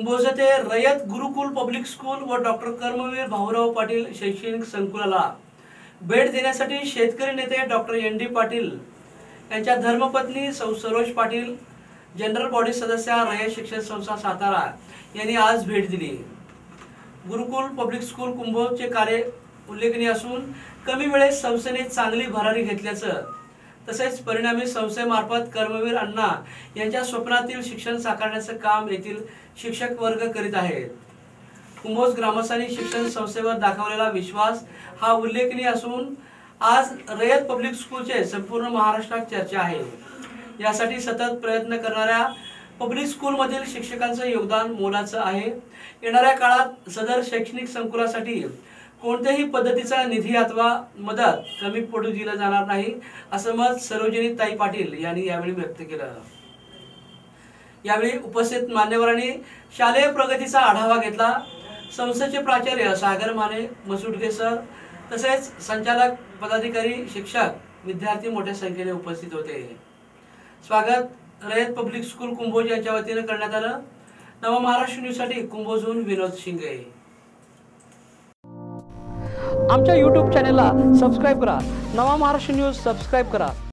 कुंभोज येथे Rayat Gurukul public school व doctor Karmaveer Bhaurao Patil शैक्षणिक संकुलाला भेट देण्यासाठी शेतकरी नेते डॉक्टर एन.डी. पाटील यांच्या धर्मपत्नी सौ सरोज पाटील, जनरल बॉडी सदस्य रयत शिक्षण संस्था सातारा यांनी आज भेट दिली। गुरुकुल पब्लिक स्कूल कुंभोजचे कार्य उल्लेखनीय असून कमी वेळेत संस्थेने चांगली भरारी घेतल्याचं तसेच परिणामी संस्थेमार्फत कर्मवीर अण्णा यांच्या स्वप्नातील शिक्षण साकारण्याचं काम येथील शिक्षक वर्ग करीत आहेत। कुंभोज ग्रामस्थांनी शिक्षण संस्थेवर दाखवलेला विश्वास हा उल्लेखनीय असून आज रयत पब्लिक स्कूलचे संपूर्ण महाराष्ट्रात चर्चा आहे। यासाठी सतत प्रयत्न करणाऱ्या पब्लिक स्कूल मधील शिक्षकांचं योगदान मोलाचं आहे। येणाऱ्या काळात सदर शैक्षणिक संकुलासाठी कोणत्याही पद्धतीचा निधी अथवा मदत कमी पडू दिला जाणार नाही असं मत सरोजिनी ताई पाटील यांनी यावेळी व्यक्त केलं। यावेळी उपस्थित मान्यवरांनी शालेय प्रगतीचा आढावा घेतला। संस्थेचे प्राचार्य सागर माने, मसुटके सर तसेच संचालक, पदाधिकारी, शिक्षक, विद्यार्थी मोठ्या संख्येने उपस्थित होते। स्वागत रयत पब्लिक स्कूल कुंभोज यांच्या वतीने करण्यात आलं। नवमहाराष्ट्र न्यूज साठी कुंभोजहून विनोद शिंगे। आमच्या YouTube चॅनलला सबस्क्राइब करा। नवा महाराष्ट्र न्यूज सबस्क्राइब करा।